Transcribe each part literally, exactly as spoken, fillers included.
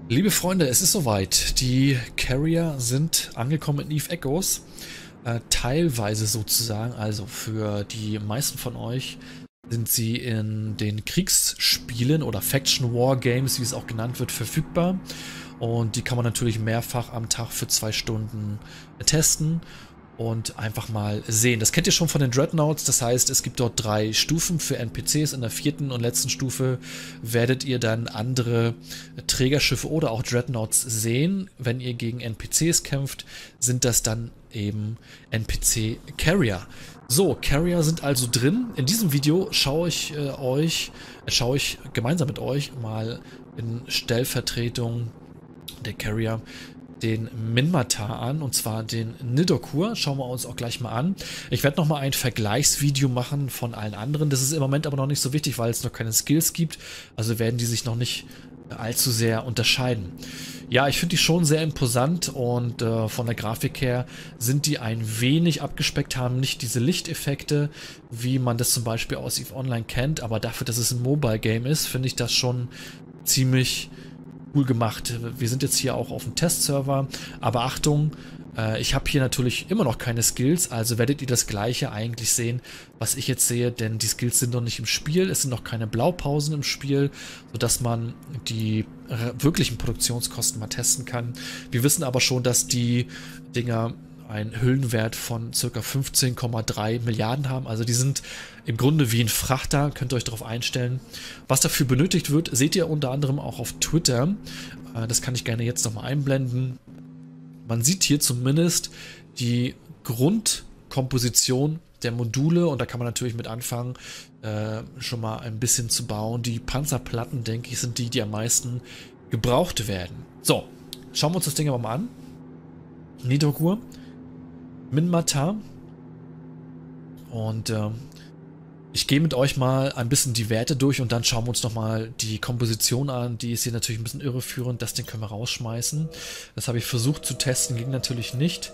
Liebe Freunde, es ist soweit. Die Carrier sind angekommen in Eve Echoes. Äh, teilweise sozusagen, also für die meisten von euch sind sie in den Kriegsspielen oder Faction War Games, wie es auch genannt wird, verfügbar. Und die kann man natürlich mehrfach am Tag für zwei Stunden testen und einfach mal sehen. Das kennt ihr schon von den Dreadnoughts, das heißt, es gibt dort drei Stufen für N P Cs. In der vierten und letzten Stufe werdet ihr dann andere Trägerschiffe oder auch Dreadnoughts sehen. Wenn ihr gegen N P Cs kämpft, sind das dann eben N P C-Carrier. So, Carrier sind also drin. In diesem Video schaue ich äh, euch, äh, schaue ich gemeinsam mit euch mal in Stellvertretung der Carrier den Minmatar an, und zwar den Nidokur. Schauen wir uns auch gleich mal an. Ich werde nochmal ein Vergleichsvideo machen von allen anderen. Das ist im Moment aber noch nicht so wichtig, weil es noch keine Skills gibt. Also werden die sich noch nicht allzu sehr unterscheiden. Ja, ich finde die schon sehr imposant und äh, von der Grafik her sind die ein wenig abgespeckt, haben nicht diese Lichteffekte, wie man das zum Beispiel aus EVE Online kennt, aber dafür, dass es ein Mobile-Game ist, finde ich das schon ziemlich cool gemacht. Wir sind jetzt hier auch auf dem Testserver, aber Achtung, äh, ich habe hier natürlich immer noch keine Skills, also werdet ihr das gleiche eigentlich sehen, was ich jetzt sehe, denn die Skills sind noch nicht im Spiel, es sind noch keine Blaupausen im Spiel, sodass man die wirklichen Produktionskosten mal testen kann. Wir wissen aber schon, dass die Dinger einen Hüllenwert von ca. fünfzehn Komma drei Milliarden haben. Also die sind im Grunde wie ein Frachter, könnt ihr euch darauf einstellen. Was dafür benötigt wird, seht ihr unter anderem auch auf Twitter. Das kann ich gerne jetzt nochmal einblenden. Man sieht hier zumindest die Grundkomposition der Module und da kann man natürlich mit anfangen, äh, schon mal ein bisschen zu bauen. Die Panzerplatten, denke ich, sind die, die am meisten gebraucht werden. So, schauen wir uns das Ding aber mal an. Nidokur. Minmatar. Und äh, ich gehe mit euch mal ein bisschen die Werte durch und dann schauen wir uns nochmal die Komposition an. Die ist hier natürlich ein bisschen irreführend. Das Ding können wir rausschmeißen. Das habe ich versucht zu testen, ging natürlich nicht.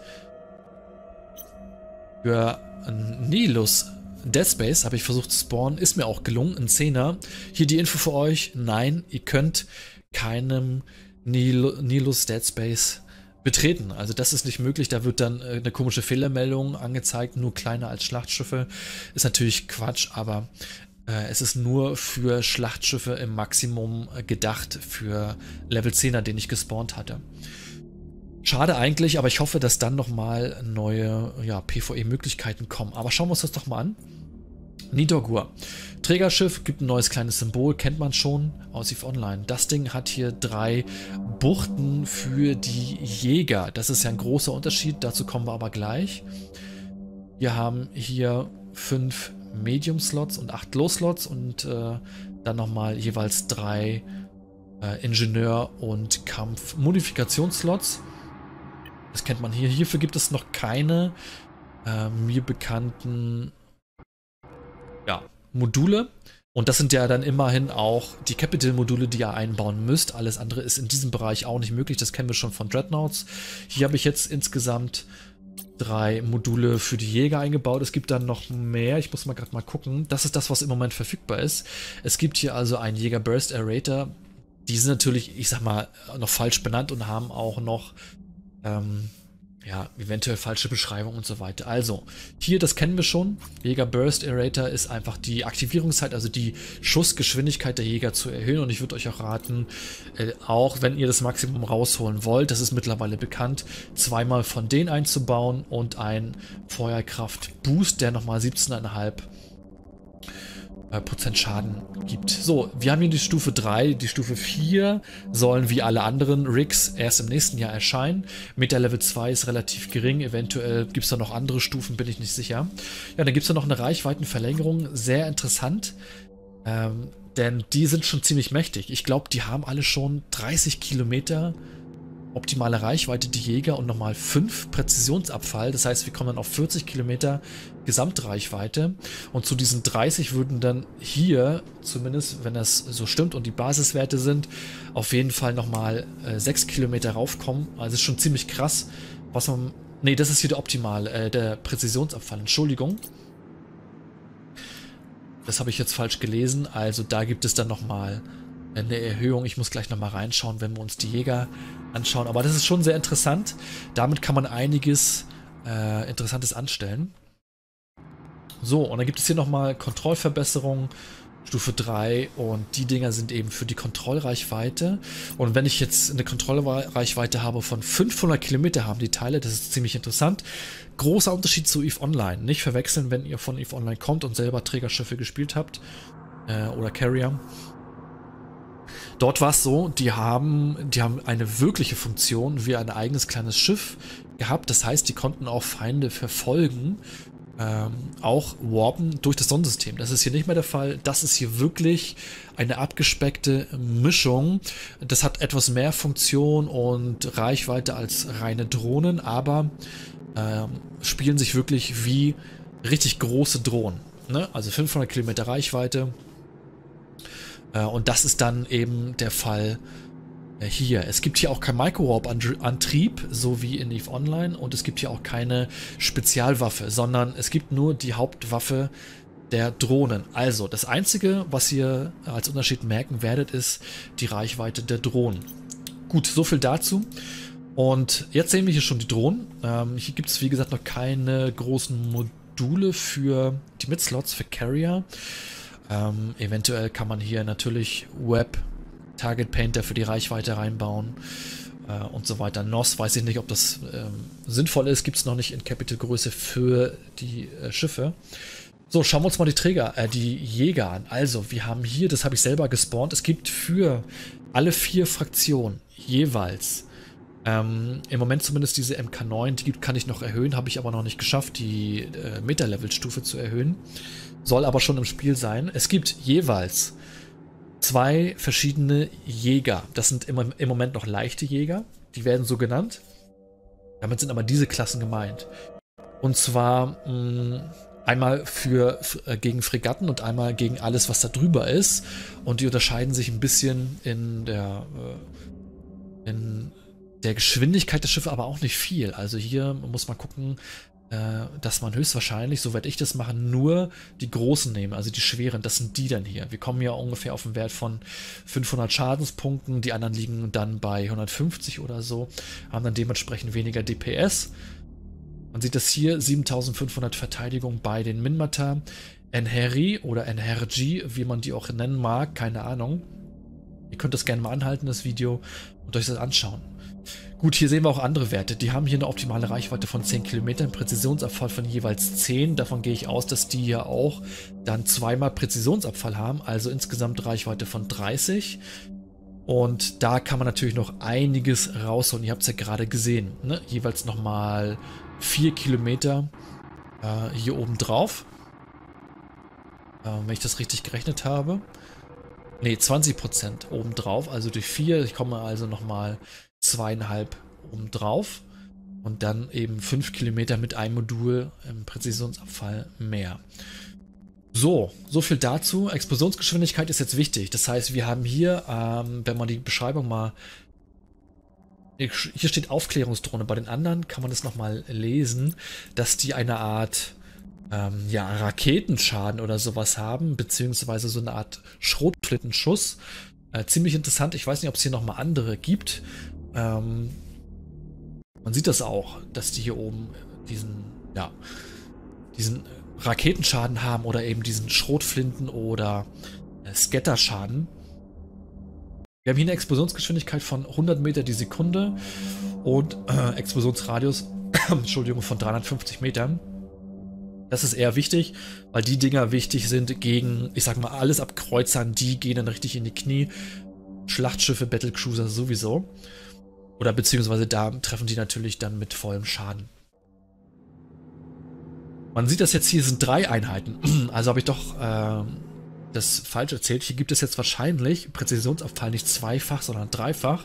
Für Nihilus Dead Space habe ich versucht zu spawnen. Ist mir auch gelungen. Ein Zehner. Hier die Info für euch. Nein, ihr könnt keinem Nihilus Dead Space betreten. Also das ist nicht möglich, da wird dann äh, eine komische Fehlermeldung angezeigt, nur kleiner als Schlachtschiffe. Ist natürlich Quatsch, aber äh, es ist nur für Schlachtschiffe im Maximum äh, gedacht, für Level zehner, den ich gespawnt hatte. Schade eigentlich, aber ich hoffe, dass dann nochmal neue ja, PvE-Möglichkeiten kommen. Aber schauen wir uns das doch mal an. Nidokur. Trägerschiff, gibt ein neues kleines Symbol, kennt man schon aus EVE Online. Das Ding hat hier drei Buchten für die Jäger. Das ist ja ein großer Unterschied, dazu kommen wir aber gleich. Wir haben hier fünf Medium-Slots und acht Low-Slots und äh, dann nochmal jeweils drei äh, Ingenieur- und Kampf-Modifikationsslots. Das kennt man hier. Hierfür gibt es noch keine äh, mir bekannten ja, Module. Und das sind ja dann immerhin auch die Capital-Module, die ihr einbauen müsst. Alles andere ist in diesem Bereich auch nicht möglich. Das kennen wir schon von Dreadnoughts. Hier habe ich jetzt insgesamt drei Module für die Jäger eingebaut. Es gibt dann noch mehr. Ich muss mal gerade mal gucken. Das ist das, was im Moment verfügbar ist. Es gibt hier also einen Jäger Burst Aerator. Die sind natürlich, ich sag mal, noch falsch benannt und haben auch noch ähm, ja, eventuell falsche Beschreibung und so weiter. Also, hier, das kennen wir schon. Jäger Burst Aerator ist einfach die Aktivierungszeit, also die Schussgeschwindigkeit der Jäger zu erhöhen. Und ich würde euch auch raten, äh, auch wenn ihr das Maximum rausholen wollt, das ist mittlerweile bekannt, zweimal von denen einzubauen und ein Feuerkraft-Boost, der nochmal siebzehn Komma fünf Prozent Schaden gibt. So, wir haben hier die Stufe drei, die Stufe vier sollen wie alle anderen Rigs erst im nächsten Jahr erscheinen. Mit der Level zwei ist relativ gering, eventuell gibt es da noch andere Stufen, bin ich nicht sicher. Ja, dann gibt es da noch eine Reichweitenverlängerung, sehr interessant, ähm, denn die sind schon ziemlich mächtig. Ich glaube, die haben alle schon dreißig Kilometer optimale Reichweite, die Jäger, und nochmal fünf Präzisionsabfall. Das heißt, wir kommen dann auf vierzig Kilometer Gesamtreichweite. Und zu diesen dreißig würden dann hier, zumindest wenn das so stimmt und die Basiswerte sind, auf jeden Fall nochmal äh, sechs Kilometer raufkommen. Also ist schon ziemlich krass, was man... Ne, das ist hier der Optimal, äh, der Präzisionsabfall. Entschuldigung. Das habe ich jetzt falsch gelesen. Also da gibt es dann nochmal eine Erhöhung. Ich muss gleich nochmal reinschauen, wenn wir uns die Jäger anschauen. Aber das ist schon sehr interessant. Damit kann man einiges äh, Interessantes anstellen. So, und dann gibt es hier nochmal Kontrollverbesserungen, Stufe drei, und die Dinger sind eben für die Kontrollreichweite. Und wenn ich jetzt eine Kontrollreichweite habe von fünfhundert Kilometer, haben die Teile, das ist ziemlich interessant. Großer Unterschied zu EVE Online. Nicht verwechseln, wenn ihr von EVE Online kommt und selber Trägerschiffe gespielt habt äh, oder Carrier. Dort war es so, die haben, die haben eine wirkliche Funktion wie ein eigenes kleines Schiff gehabt. Das heißt, die konnten auch Feinde verfolgen. Ähm, auch warpen durch das Sonnensystem. Das ist hier nicht mehr der Fall. Das ist hier wirklich eine abgespeckte Mischung. Das hat etwas mehr Funktion und Reichweite als reine Drohnen, aber ähm, spielen sich wirklich wie richtig große Drohnen. Ne? Also fünfhundert Kilometer Reichweite. Äh, und das ist dann eben der Fall hier. Es gibt hier auch kein Micro-Warp-Antrieb, so wie in EVE Online, und es gibt hier auch keine Spezialwaffe, sondern es gibt nur die Hauptwaffe der Drohnen. Also, das Einzige, was ihr als Unterschied merken werdet, ist die Reichweite der Drohnen. Gut, so viel dazu. Und jetzt sehen wir hier schon die Drohnen. Ähm, hier gibt es, wie gesagt, noch keine großen Module für die Mid-Slots, für Carrier. Ähm, eventuell kann man hier natürlich Web Target Painter für die Reichweite reinbauen äh, und so weiter. N O S, weiß ich nicht, ob das ähm, sinnvoll ist, gibt es noch nicht in Capital-Größe für die äh, Schiffe. So, schauen wir uns mal die Träger, äh, die Jäger an. Also, wir haben hier, das habe ich selber gespawnt, es gibt für alle vier Fraktionen jeweils, ähm, im Moment zumindest diese M K neun, die kann ich noch erhöhen, habe ich aber noch nicht geschafft, die äh, Meta-Level-Stufe zu erhöhen. Soll aber schon im Spiel sein. Es gibt jeweils zwei verschiedene Jäger. Das sind im, im Moment noch leichte Jäger. Die werden so genannt. Damit sind aber diese Klassen gemeint. Und zwar mh, einmal für, für gegen Fregatten und einmal gegen alles, was da drüber ist. Und die unterscheiden sich ein bisschen in der, äh, in der Geschwindigkeit der Schiffe, aber auch nicht viel. Also hier muss man gucken, dass man höchstwahrscheinlich, so werde ich das machen, nur die großen nehmen, also die schweren, das sind die dann hier. Wir kommen ja ungefähr auf einen Wert von fünfhundert Schadenspunkten, die anderen liegen dann bei hundertfünfzig oder so, haben dann dementsprechend weniger D P S. Man sieht das hier, siebentausendfünfhundert Verteidigung bei den Minmatar, Enheri oder Enherji, wie man die auch nennen mag, keine Ahnung. Ihr könnt das gerne mal anhalten, das Video, und euch das anschauen. Gut, hier sehen wir auch andere Werte. Die haben hier eine optimale Reichweite von zehn Kilometern, Präzisionsabfall von jeweils zehn. Davon gehe ich aus, dass die ja auch dann zweimal Präzisionsabfall haben, also insgesamt Reichweite von dreißig. Und da kann man natürlich noch einiges rausholen. Ihr habt es ja gerade gesehen, ne? Jeweils nochmal vier Kilometer äh, hier oben drauf. Äh, wenn ich das richtig gerechnet habe. Ne, zwanzig Prozent oben drauf, also durch vier. Ich komme also nochmal zweieinhalb oben drauf und dann eben fünf Kilometer mit einem Modul im Präzisionsabfall mehr. So, so viel dazu. Explosionsgeschwindigkeit ist jetzt wichtig. Das heißt, wir haben hier, ähm, wenn man die Beschreibung mal, hier steht Aufklärungsdrohne. Bei den anderen kann man das nochmal lesen, dass die eine Art ähm, ja, Raketenschaden oder sowas haben, beziehungsweise so eine Art Schrotflintenschuss. Äh, ziemlich interessant. Ich weiß nicht, ob es hier nochmal andere gibt. Ähm, man sieht das auch, dass die hier oben diesen, ja, diesen Raketenschaden haben oder eben diesen Schrotflinten- oder äh, Scatterschaden. Wir haben hier eine Explosionsgeschwindigkeit von hundert Meter die Sekunde und äh, Explosionsradius Entschuldigung, von dreihundertfünfzig Metern. Das ist eher wichtig, weil die Dinger wichtig sind gegen, ich sag mal, alles ab Kreuzern, die gehen dann richtig in die Knie. Schlachtschiffe, Battlecruiser sowieso. Oder beziehungsweise da treffen die natürlich dann mit vollem Schaden. Man sieht das jetzt, hier sind drei Einheiten. Also habe ich doch äh, das falsch erzählt. Hier gibt es jetzt wahrscheinlich Präzisionsabfall nicht zweifach, sondern dreifach.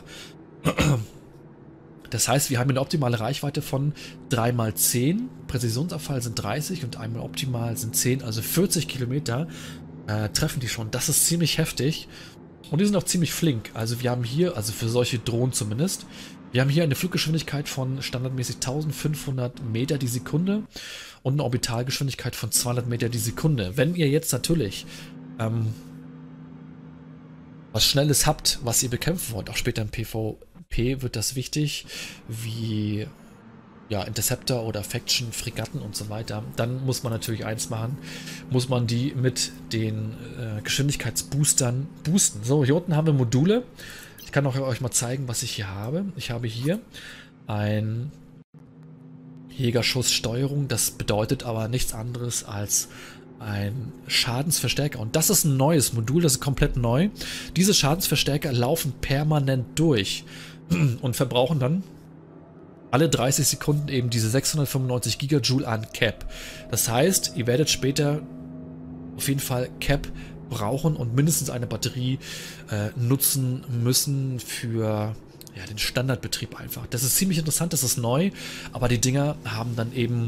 Das heißt, wir haben eine optimale Reichweite von drei mal zehn. Präzisionsabfall sind dreißig und einmal optimal sind zehn, also vierzig Kilometer äh, treffen die schon. Das ist ziemlich heftig. Und die sind auch ziemlich flink. Also wir haben hier, also für solche Drohnen zumindest, wir haben hier eine Fluggeschwindigkeit von standardmäßig eintausendfünfhundert Meter die Sekunde und eine Orbitalgeschwindigkeit von zweihundert Meter die Sekunde. Wenn ihr jetzt natürlich ähm, was Schnelles habt, was ihr bekämpfen wollt, auch später im PvP wird das wichtig, wie ja, Interceptor oder Faction, Fregatten und so weiter, dann muss man natürlich eins machen, muss man die mit den äh, Geschwindigkeitsboostern boosten. So, hier unten haben wir Module. Ich kann auch euch mal zeigen, was ich hier habe. Ich habe hier ein Jägerschusssteuerung, das bedeutet aber nichts anderes als ein Schadensverstärker. Und das ist ein neues Modul, das ist komplett neu. Diese Schadensverstärker laufen permanent durch und verbrauchen dann alle dreißig Sekunden eben diese sechshundertfünfundneunzig Gigajoule an Cap. Das heißt, ihr werdet später auf jeden Fall Cap brauchen und mindestens eine Batterie äh, nutzen müssen für ja, den Standardbetrieb einfach. Das ist ziemlich interessant, das ist neu, aber die Dinger haben dann eben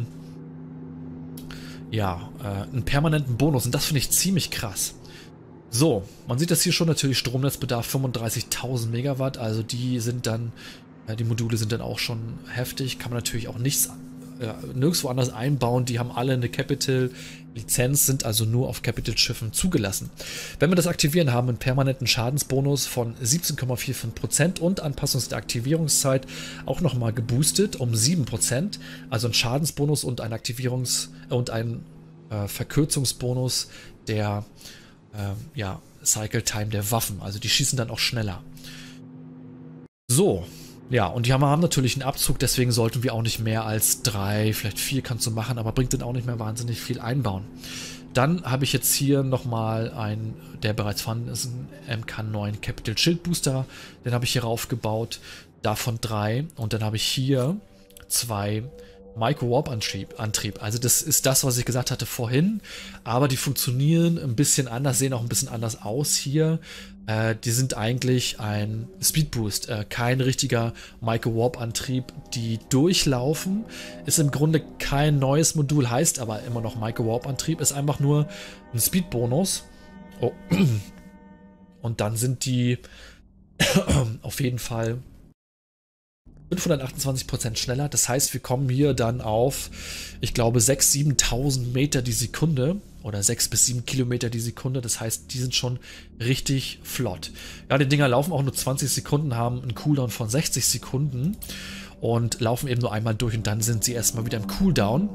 ja, äh, einen permanenten Bonus und das finde ich ziemlich krass. So, man sieht das hier schon natürlich, Stromnetzbedarf fünfunddreißigtausend Megawatt, also die sind dann die Module sind dann auch schon heftig, kann man natürlich auch nichts, äh, nirgendwo anders einbauen. Die haben alle eine Capital-Lizenz, sind also nur auf Capital-Schiffen zugelassen. Wenn wir das aktivieren, haben wir einen permanenten Schadensbonus von siebzehn Komma fünfundvierzig Prozent und Anpassungs- der Aktivierungszeit auch nochmal geboostet um sieben Prozent. Also ein Schadensbonus und ein Aktivierungs- und ein äh, Verkürzungsbonus der äh, ja, Cycle Time der Waffen. Also die schießen dann auch schneller. So. Ja, und die haben, haben natürlich einen Abzug, deswegen sollten wir auch nicht mehr als drei, vielleicht vier kannst du machen, aber bringt dann auch nicht mehr wahnsinnig viel einbauen. Dann habe ich jetzt hier nochmal ein, der bereits vorhanden ist, ein M K neun Capital Shield Booster, den habe ich hier raufgebaut, davon drei und dann habe ich hier zwei Micro-Warp-Antrieb. Antrieb. Also das ist das, was ich gesagt hatte vorhin, aber die funktionieren ein bisschen anders, sehen auch ein bisschen anders aus hier. Äh, die sind eigentlich ein Speedboost, äh, kein richtiger Micro-Warp-Antrieb, die durchlaufen. Ist im Grunde kein neues Modul, heißt aber immer noch Micro-Warp-Antrieb, ist einfach nur ein Speed-Bonus. Oh. Und dann sind die auf jeden Fall fünfhundertachtundzwanzig Prozent schneller. Das heißt, wir kommen hier dann auf, ich glaube, sechstausend, siebentausend Meter die Sekunde oder sechs bis sieben Kilometer die Sekunde. Das heißt, die sind schon richtig flott. Ja, die Dinger laufen auch nur zwanzig Sekunden, haben einen Cooldown von sechzig Sekunden und laufen eben nur einmal durch und dann sind sie erstmal wieder im Cooldown.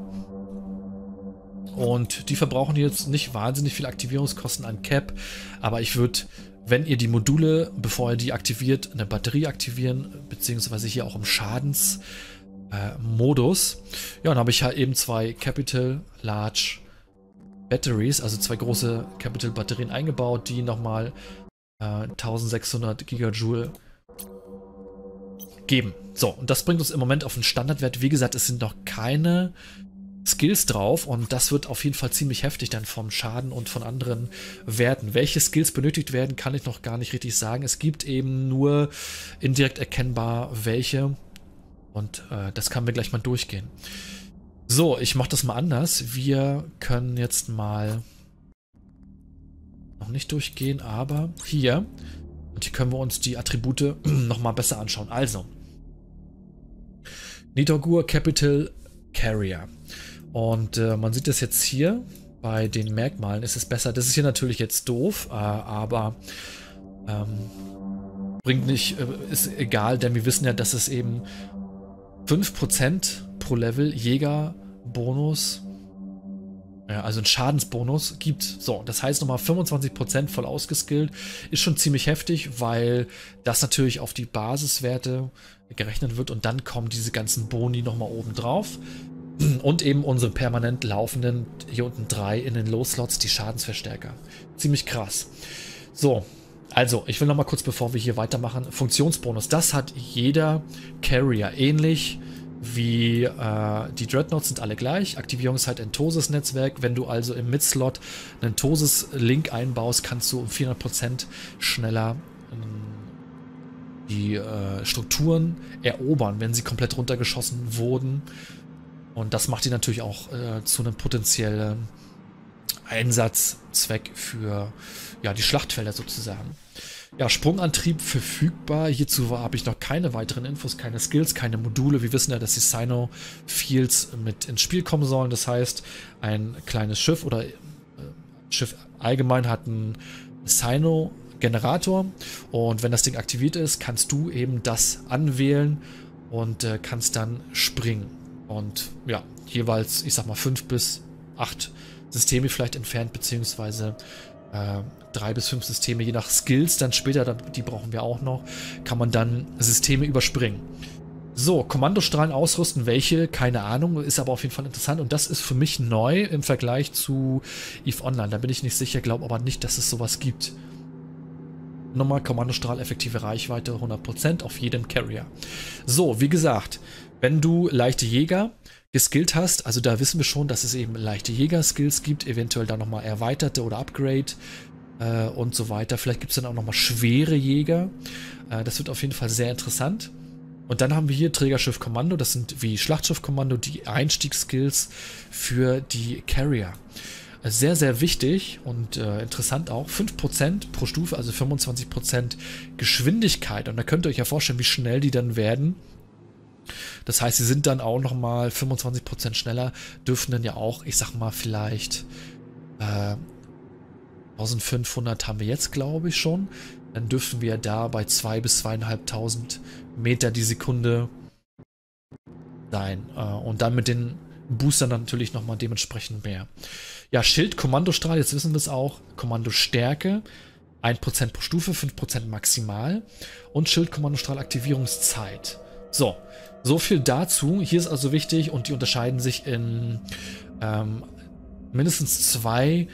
Und die verbrauchen jetzt nicht wahnsinnig viel Aktivierungskosten an Cap, aber ich würde, wenn ihr die Module, bevor ihr die aktiviert, eine Batterie aktivieren, beziehungsweise hier auch im Schadensmodus. Äh, ja, dann habe ich halt eben zwei Capital Large Batteries, also zwei große Capital Batterien eingebaut, die nochmal äh, eintausendsechshundert Gigajoule geben. So, und das bringt uns im Moment auf einen Standardwert. Wie gesagt, es sind noch keine Skills drauf und das wird auf jeden Fall ziemlich heftig dann vom Schaden und von anderen Werten. Welche Skills benötigt werden, kann ich noch gar nicht richtig sagen. Es gibt eben nur indirekt erkennbar welche und äh, das können wir gleich mal durchgehen. So, ich mache das mal anders. Wir können jetzt mal noch nicht durchgehen, aber hier und hier können wir uns die Attribute noch mal besser anschauen. Also, Nidorgur Capital Carrier. Und äh, man sieht das jetzt hier bei den Merkmalen, ist es besser. Das ist hier natürlich jetzt doof, äh, aber ähm, bringt nicht, äh, ist egal, denn wir wissen ja, dass es eben fünf Prozent pro Level Jägerbonus, ja, also ein Schadensbonus gibt. So, das heißt nochmal fünfundzwanzig Prozent voll ausgeskillt. Ist schon ziemlich heftig, weil das natürlich auf die Basiswerte gerechnet wird und dann kommen diese ganzen Boni nochmal oben drauf. Und eben unsere permanent laufenden, hier unten drei in den Low-Slots, die Schadensverstärker. Ziemlich krass. So, also, ich will noch mal kurz, bevor wir hier weitermachen, Funktionsbonus. Das hat jeder Carrier ähnlich wie äh, die Dreadnoughts sind alle gleich. Aktivierungszeit in Tosis-Netzwerk. Wenn du also im Mid-Slot einen Tosis-Link einbaust, kannst du um vierhundert Prozent schneller ähm, die äh, Strukturen erobern, wenn sie komplett runtergeschossen wurden. Und das macht die natürlich auch äh, zu einem potenziellen Einsatzzweck für ja, die Schlachtfelder sozusagen. Ja, Sprungantrieb verfügbar. Hierzu habe ich noch keine weiteren Infos, keine Skills, keine Module. Wir wissen ja, dass die Cyno-Fields mit ins Spiel kommen sollen. Das heißt, ein kleines Schiff oder äh, Schiff allgemein hat ein Cyno Generator. Und wenn das Ding aktiviert ist, kannst du eben das anwählen und äh, kannst dann springen. Und ja, jeweils, ich sag mal, fünf bis acht Systeme vielleicht entfernt, beziehungsweise äh, drei bis fünf Systeme, je nach Skills, dann später, die brauchen wir auch noch, kann man dann Systeme überspringen. So, Kommandostrahlen ausrüsten, welche? Keine Ahnung, ist aber auf jeden Fall interessant und das ist für mich neu im Vergleich zu EVE Online. Da bin ich nicht sicher, glaube aber nicht, dass es sowas gibt. Nochmal Kommandostrahl, effektive Reichweite hundert Prozent auf jedem Carrier. So, wie gesagt, wenn du leichte Jäger geskillt hast, also da wissen wir schon, dass es eben leichte Jäger-Skills gibt, eventuell dann nochmal erweiterte oder Upgrade äh, und so weiter. Vielleicht gibt es dann auch nochmal schwere Jäger. Äh, das wird auf jeden Fall sehr interessant. Und dann haben wir hier Trägerschiff-Kommando, das sind wie Schlachtschiff-Kommando die Einstiegsskills für die Carrier. Sehr, sehr wichtig und äh, interessant auch, fünf Prozent pro Stufe, also fünfundzwanzig Prozent Geschwindigkeit. Und da könnt ihr euch ja vorstellen, wie schnell die dann werden. Das heißt, sie sind dann auch nochmal fünfundzwanzig Prozent schneller, dürfen dann ja auch, ich sag mal, vielleicht äh, eintausendfünfhundert haben wir jetzt, glaube ich, schon. Dann dürfen wir da bei zweitausend bis zweitausendfünfhundert Meter die Sekunde sein. Äh, und dann mit den Boostern natürlich nochmal dementsprechend mehr. Ja, Schild, Kommandostrahl, jetzt wissen wir es auch. Kommandostärke, ein Prozent pro Stufe, fünf Prozent maximal. Und Schild, Kommandostrahl, Aktivierungszeit. So, so viel dazu. Hier ist also wichtig und die unterscheiden sich in ähm, mindestens zwei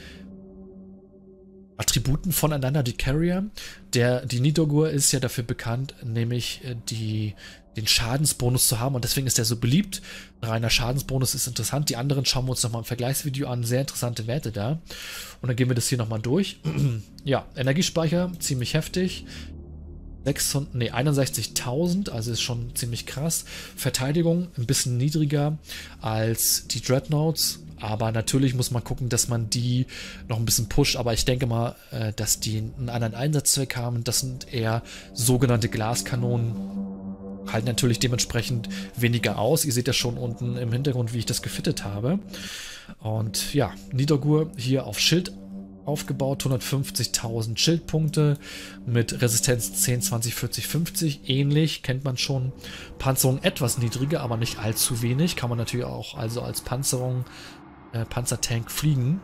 Attributen voneinander, die Carrier. Der, die Nidoggur ist ja dafür bekannt, nämlich die, den Schadensbonus zu haben und deswegen ist der so beliebt. Ein reiner Schadensbonus ist interessant. Die anderen schauen wir uns nochmal im Vergleichsvideo an. Sehr interessante Werte da. Und dann gehen wir das hier nochmal durch. Ja, Energiespeicher, ziemlich heftig. sechshundert, nee, einundsechzigtausend, also ist schon ziemlich krass. Verteidigung ein bisschen niedriger als die Dreadnoughts. Aber natürlich muss man gucken, dass man die noch ein bisschen pusht. Aber ich denke mal, äh, dass die einen anderen Einsatzzweck haben. Das sind eher sogenannte Glaskanonen. Halten natürlich dementsprechend weniger aus. Ihr seht ja schon unten im Hintergrund, wie ich das gefittet habe. Und ja, Nidoggur hier auf Schild aufgebaut. hundertfünfzigtausend Schildpunkte mit Resistenz zehn, zwanzig, vierzig, fünfzig. Ähnlich, kennt man schon. Panzerung etwas niedriger, aber nicht allzu wenig. Kann man natürlich auch also als Panzerung Äh, Panzertank fliegen.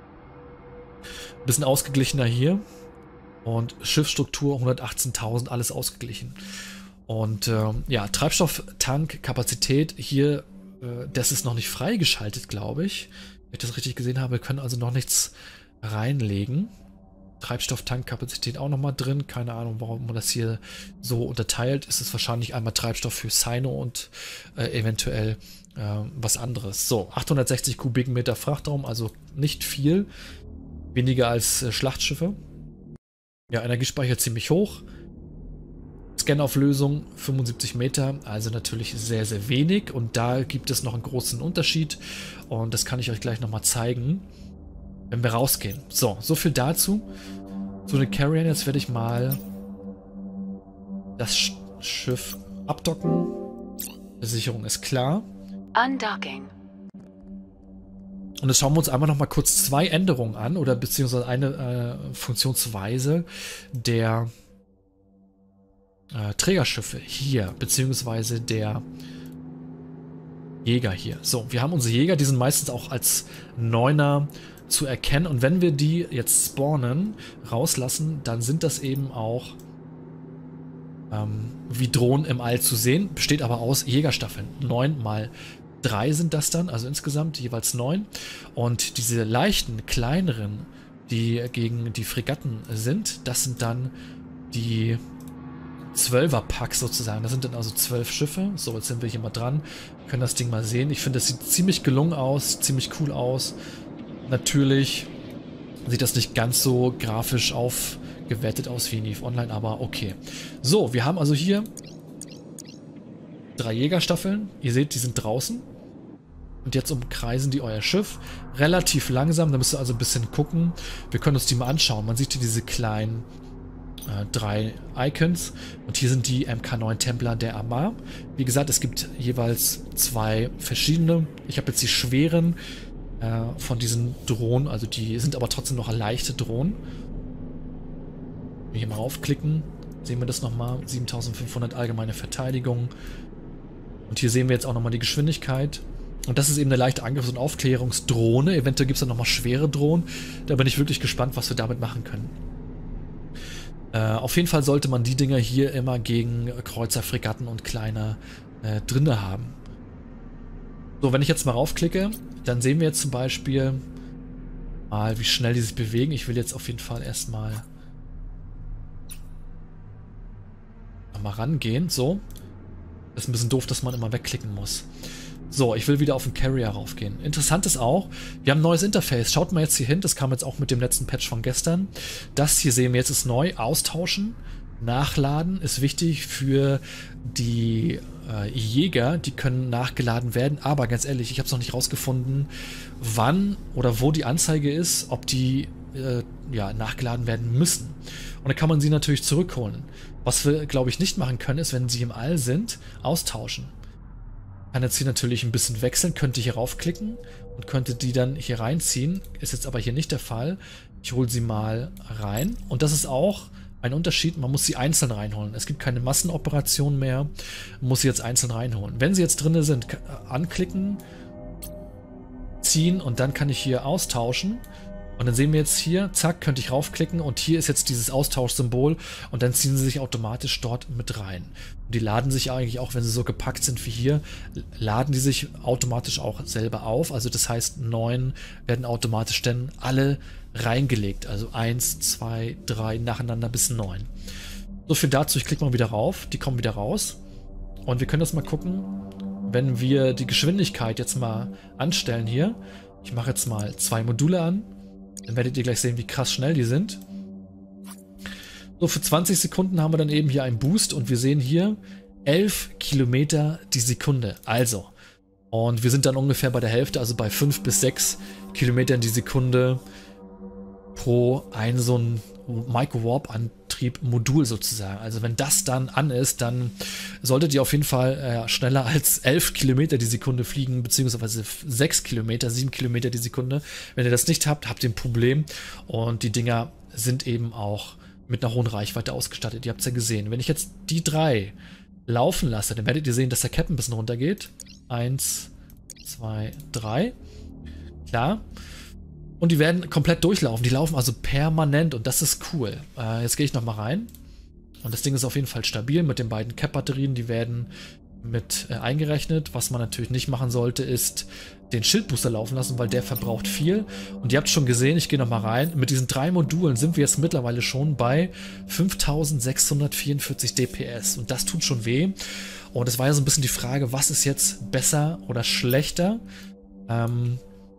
Ein bisschen ausgeglichener hier. Und Schiffsstruktur hundertachtzehntausend, alles ausgeglichen. Und ähm, ja, Treibstofftankkapazität hier, äh, das ist noch nicht freigeschaltet, glaube ich. Wenn ich das richtig gesehen habe, wir können also noch nichts reinlegen. Treibstofftankkapazität auch nochmal drin. Keine Ahnung, warum man das hier so unterteilt. Es ist wahrscheinlich einmal Treibstoff für Sino und äh, eventuell äh, was anderes. So, achthundertsechzig Kubikmeter Frachtraum, also nicht viel. Weniger als äh, Schlachtschiffe. Ja, Energiespeicher ziemlich hoch. Scanauflösung fünfundsiebzig Meter, also natürlich sehr, sehr wenig. Und da gibt es noch einen großen Unterschied. Und das kann ich euch gleich nochmal zeigen, wenn wir rausgehen. So, so viel dazu. So eine Carrier, jetzt werde ich mal das Sch Schiff abdocken. Versicherung ist klar. Undocking. Und jetzt schauen wir uns einmal noch mal kurz zwei Änderungen an oder beziehungsweise eine äh, Funktionsweise der äh, Trägerschiffe hier, beziehungsweise der Jäger hier. So, wir haben unsere Jäger, die sind meistens auch als Neuner zu erkennen und wenn wir die jetzt spawnen, rauslassen, dann sind das eben auch ähm, wie Drohnen im All zu sehen, besteht aber aus Jägerstaffeln. neun mal drei sind das dann, also insgesamt jeweils neun. Und diese leichten, kleineren, die gegen die Fregatten sind, das sind dann die Zwölfer-Packs sozusagen. Das sind dann also zwölf Schiffe. So, jetzt sind wir hier mal dran. Wir können das Ding mal sehen. Ich finde, das sieht ziemlich gelungen aus, ziemlich cool aus. Natürlich sieht das nicht ganz so grafisch aufgewertet aus wie in EVE Online, aber okay. So, wir haben also hier drei Jägerstaffeln. Ihr seht, die sind draußen. Und jetzt umkreisen die euer Schiff. Relativ langsam, da müsst ihr also ein bisschen gucken. Wir können uns die mal anschauen. Man sieht hier diese kleinen äh, drei Icons. Und hier sind die M K neun Templar der Amarr. Wie gesagt, es gibt jeweils zwei verschiedene. Ich habe jetzt die schweren äh, von diesen Drohnen. Also die sind aber trotzdem noch leichte Drohnen. Wenn wir hier mal raufklicken, sehen wir das nochmal. siebentausendfünfhundert allgemeine Verteidigung. Und hier sehen wir jetzt auch nochmal die Geschwindigkeit. Und das ist eben eine leichte Angriffs- und Aufklärungsdrohne. Eventuell gibt es dann nochmal schwere Drohnen. Da bin ich wirklich gespannt, was wir damit machen können. Äh, auf jeden Fall sollte man die Dinger hier immer gegen Kreuzer, Fregatten und kleiner äh, drinne haben. So, wenn ich jetzt mal raufklicke, dann sehen wir jetzt zum Beispiel mal, wie schnell die sich bewegen. Ich will jetzt auf jeden Fall erstmal mal rangehen. So. Das ist ein bisschen doof, dass man immer wegklicken muss. So, ich will wieder auf den Carrier raufgehen. Interessant ist auch, wir haben ein neues Interface. Schaut mal jetzt hier hin, das kam jetzt auch mit dem letzten Patch von gestern. Das hier sehen wir jetzt ist neu. Austauschen, nachladen ist wichtig für die äh, Jäger. Die können nachgeladen werden. Aber ganz ehrlich, ich habe es noch nicht rausgefunden, wann oder wo die Anzeige ist, ob die äh, ja, nachgeladen werden müssen. Und dann kann man sie natürlich zurückholen. Was wir, glaube ich, nicht machen können, ist, wenn sie im All sind, austauschen. Kann jetzt hier natürlich ein bisschen wechseln, könnte hier raufklicken und könnte die dann hier reinziehen. Ist jetzt aber hier nicht der Fall. Ich hole sie mal rein. Und das ist auch ein Unterschied, man muss sie einzeln reinholen. Es gibt keine Massenoperation mehr, man muss sie jetzt einzeln reinholen. Wenn sie jetzt drin sind, anklicken, ziehen und dann kann ich hier austauschen. Und dann sehen wir jetzt hier, zack, könnte ich raufklicken und hier ist jetzt dieses Austauschsymbol und dann ziehen sie sich automatisch dort mit rein. Und die laden sich eigentlich auch, wenn sie so gepackt sind wie hier, laden die sich automatisch auch selber auf. Also das heißt, neun werden automatisch dann alle reingelegt. Also eins, zwei, drei nacheinander bis neun. So viel dazu, ich klicke mal wieder rauf, die kommen wieder raus. Und wir können jetzt mal gucken, wenn wir die Geschwindigkeit jetzt mal anstellen hier. Ich mache jetzt mal zwei Module an. Dann werdet ihr gleich sehen, wie krass schnell die sind. So, für zwanzig Sekunden haben wir dann eben hier einen Boost und wir sehen hier elf Kilometer die Sekunde. Also, und wir sind dann ungefähr bei der Hälfte, also bei fünf bis sechs Kilometern die Sekunde pro ein so ein Micro-Warp-Antrieb-Modul sozusagen. Also wenn das dann an ist, dann solltet ihr auf jeden Fall äh, schneller als elf Kilometer die Sekunde fliegen, beziehungsweise sechs Kilometer, sieben Kilometer die Sekunde. Wenn ihr das nicht habt, habt ihr ein Problem. Und die Dinger sind eben auch mit einer hohen Reichweite ausgestattet. Ihr habt es ja gesehen. Wenn ich jetzt die drei laufen lasse, dann werdet ihr sehen, dass der Cap ein bisschen runtergeht. Eins, zwei, drei. Klar. Und die werden komplett durchlaufen. Die laufen also permanent und das ist cool. Äh, jetzt gehe ich nochmal rein. Und das Ding ist auf jeden Fall stabil mit den beiden Cap-Batterien. Die werden mit äh, eingerechnet. Was man natürlich nicht machen sollte, ist den Schildbooster laufen lassen, weil der verbraucht viel. Und ihr habt schon gesehen, ich gehe nochmal rein. Mit diesen drei Modulen sind wir jetzt mittlerweile schon bei fünftausendsechshundertvierundvierzig D P S. Und das tut schon weh. Und es war ja so ein bisschen die Frage, was ist jetzt besser oder schlechter? Ähm...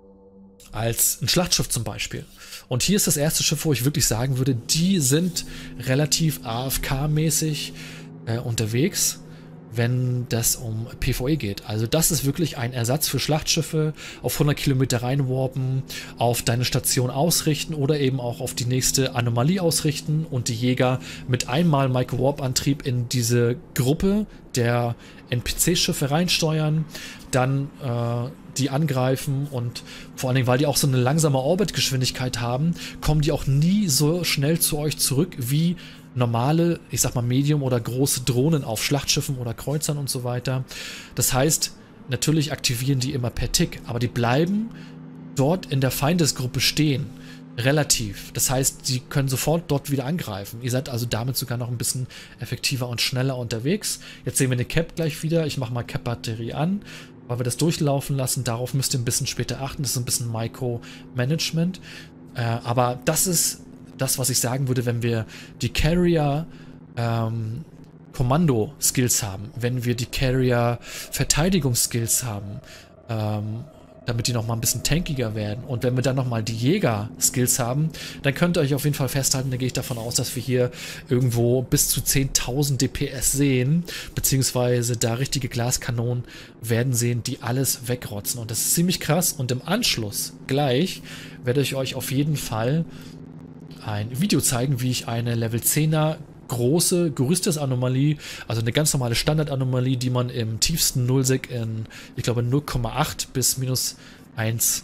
als ein Schlachtschiff zum Beispiel. Und hier ist das erste Schiff, wo ich wirklich sagen würde, die sind relativ A F K-mäßig äh, unterwegs, wenn das um PvE geht. Also das ist wirklich ein Ersatz für Schlachtschiffe, auf hundert Kilometer reinwarpen, auf deine Station ausrichten oder eben auch auf die nächste Anomalie ausrichten und die Jäger mit einmal Micro-Warp-Antrieb in diese Gruppe der N P C-Schiffe reinsteuern, dann äh, die angreifen und vor allen Dingen, weil die auch so eine langsame Orbitgeschwindigkeit haben, kommen die auch nie so schnell zu euch zurück wie normale, ich sag mal Medium- oder große Drohnen auf Schlachtschiffen oder Kreuzern und so weiter. Das heißt, natürlich aktivieren die immer per Tick, aber die bleiben dort in der Feindesgruppe stehen. Relativ. Das heißt, sie können sofort dort wieder angreifen. Ihr seid also damit sogar noch ein bisschen effektiver und schneller unterwegs. Jetzt sehen wir eine Cap gleich wieder. Ich mache mal Cap-Batterie an, weil wir das durchlaufen lassen. Darauf müsst ihr ein bisschen später achten. Das ist ein bisschen Micro-Management. Äh, aber das ist das, was ich sagen würde, wenn wir die Carrier ähm, Kommando-Skills haben, wenn wir die Carrier Verteidigungsskills haben, ähm, damit die nochmal ein bisschen tankiger werden. Und wenn wir dann nochmal die Jäger-Skills haben, dann könnt ihr euch auf jeden Fall festhalten, da gehe ich davon aus, dass wir hier irgendwo bis zu zehntausend D P S sehen, beziehungsweise da richtige Glaskanonen werden sehen, die alles wegrotzen. Und das ist ziemlich krass. Und im Anschluss gleich werde ich euch auf jeden Fall ein Video zeigen, wie ich eine Level zehner große Gerüstes-Anomalie, also eine ganz normale Standard-Anomalie, die man im tiefsten Nullsec in, ich glaube, null Komma acht bis minus eins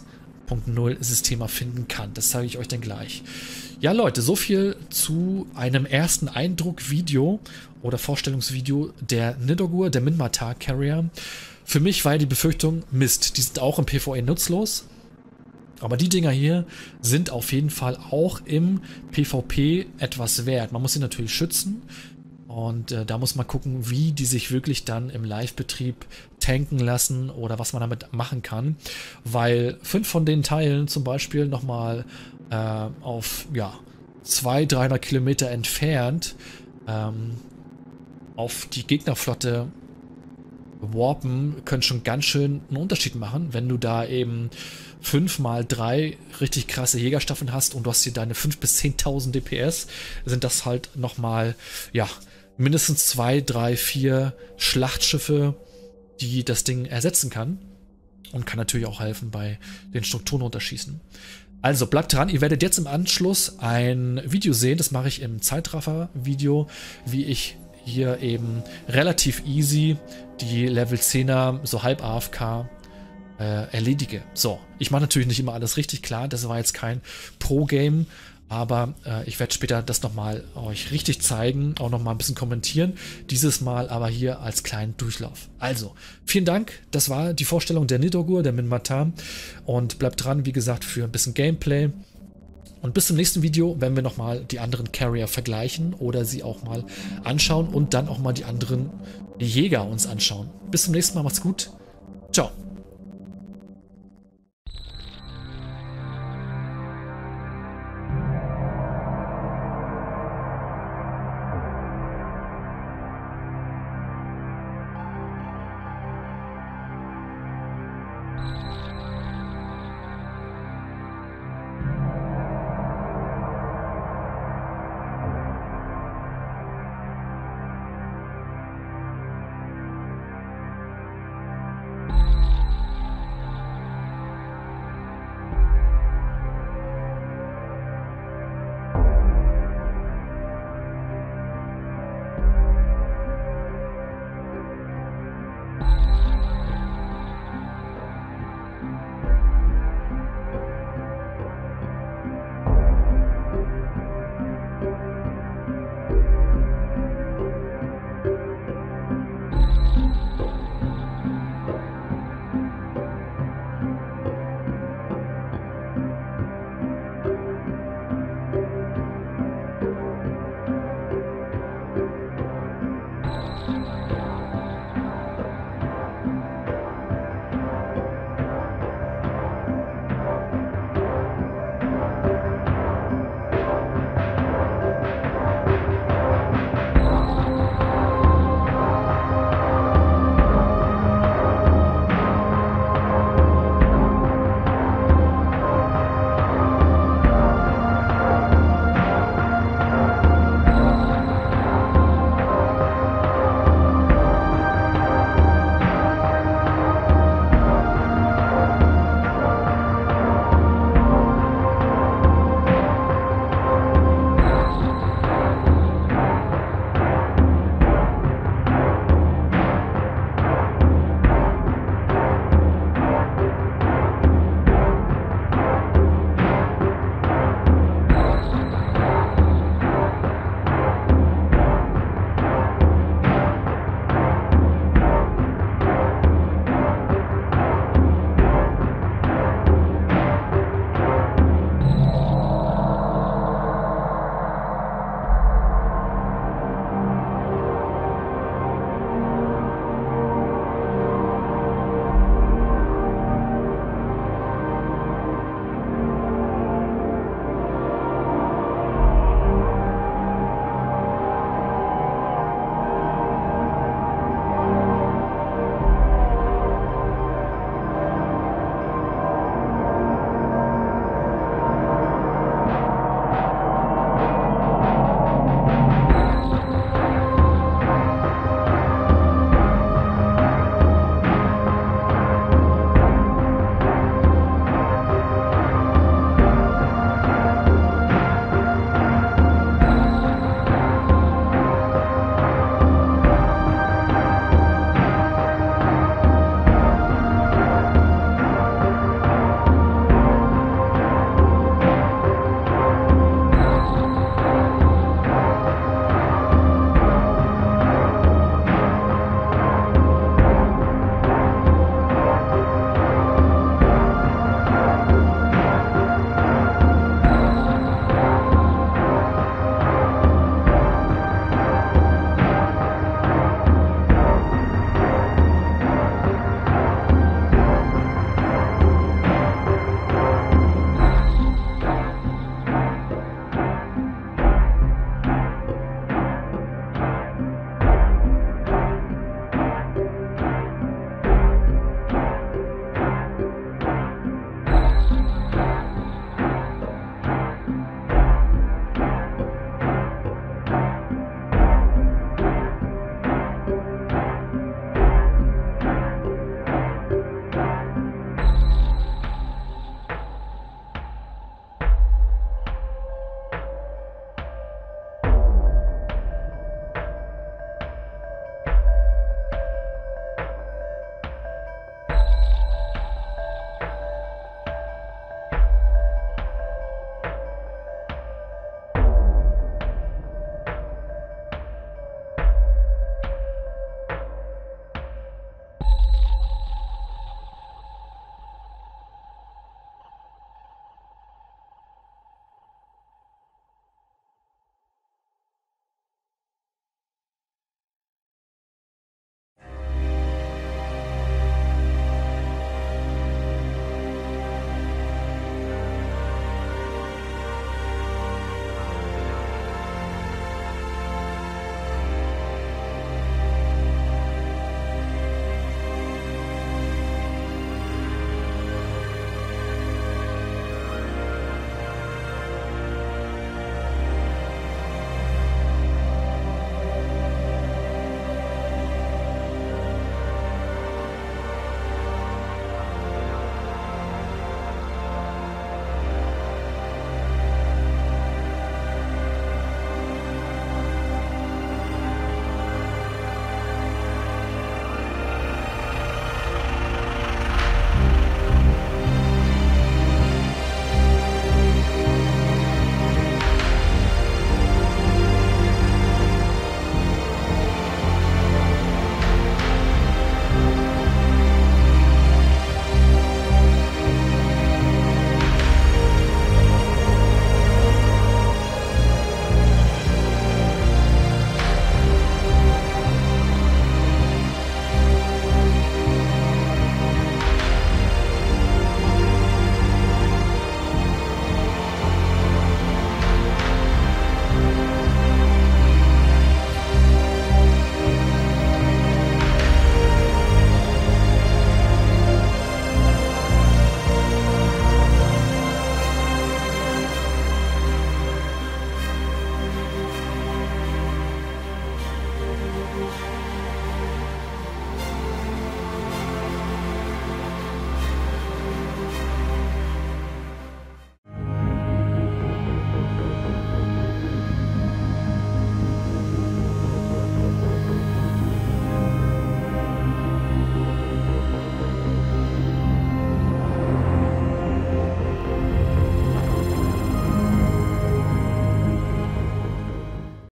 Punkt null System finden kann. Das zeige ich euch dann gleich. Ja, Leute, so viel zu einem ersten Eindruck-Video oder Vorstellungsvideo der Nidorgur, der Minmatar Carrier. Für mich war ja die Befürchtung, Mist, die sind auch im PvE nutzlos. Aber die Dinger hier sind auf jeden Fall auch im PvP etwas wert. Man muss sie natürlich schützen. Und äh, da muss man gucken, wie die sich wirklich dann im Live-Betrieb tanken lassen oder was man damit machen kann. Weil fünf von den Teilen zum Beispiel nochmal äh, auf ja, zweihundert, dreihundert Kilometer entfernt ähm, auf die Gegnerflotte warpen, können schon ganz schön einen Unterschied machen, wenn du da eben fünf mal drei richtig krasse Jägerstaffeln hast und du hast hier deine fünf bis zehntausend D P S, sind das halt nochmal, ja, mindestens zwei, drei, vier Schlachtschiffe, die das Ding ersetzen kann. Und kann natürlich auch helfen bei den Strukturen runterschießen. Also bleibt dran, ihr werdet jetzt im Anschluss ein Video sehen, das mache ich im Zeitraffer-Video, wie ich hier eben relativ easy die Level zehner so halb A F K äh, erledige. So, ich mache natürlich nicht immer alles richtig, klar, das war jetzt kein Pro-Game, aber äh, ich werde später das nochmal euch richtig zeigen, auch nochmal ein bisschen kommentieren. Dieses Mal aber hier als kleinen Durchlauf. Also, vielen Dank. Das war die Vorstellung der Nidorgur, der Minmatar. Und bleibt dran, wie gesagt, für ein bisschen Gameplay. Und bis zum nächsten Video, wenn wir nochmal die anderen Carrier vergleichen oder sie auch mal anschauen und dann auch mal die anderen Jäger uns anschauen. Bis zum nächsten Mal, macht's gut. Ciao.